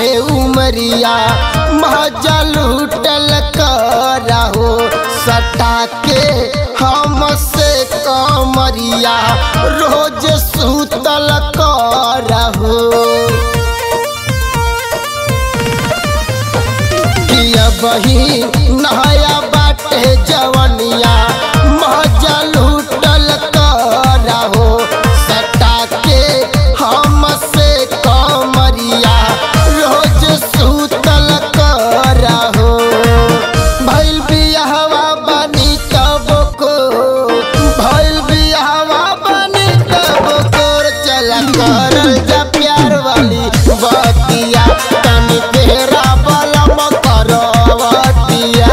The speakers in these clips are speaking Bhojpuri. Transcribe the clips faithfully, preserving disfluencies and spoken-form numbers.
बाटे उमरिया मजा लूटल करहो सटा के हमसे कमरिया रोज सुतल करहो किया बही नया बाटे जवनिया मजा लूटल करहो सटा के हमसे कमरिया रोज सुतल करहो भइल बियाहवा बनी तब को भइल बियाहवा बनी तब को चला करल जा प्यार वाली बतिया तनी तेरा बलम करवतिया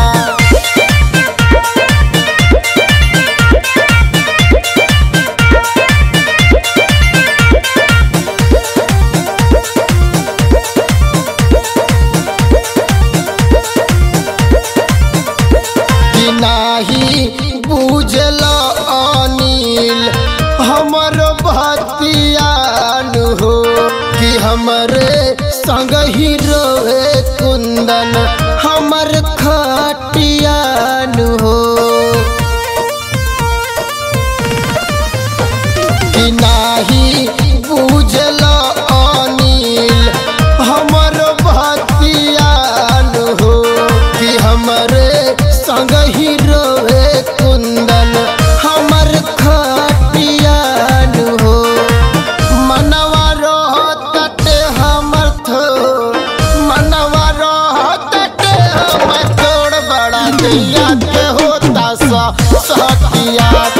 नाही बुझल अनिल हमर भतियान हो कि हमरे संग ही रोए कुंदन हमर खटियान हो कि नाही बुझल अनिल हमर भतियान हो कि हमरे संग ही रोए कुंदन हमर खटियान हो मनवा रहते हमर थो मनवा रहते हमर थोड़ बड़ा दैया के होता सा सतिया।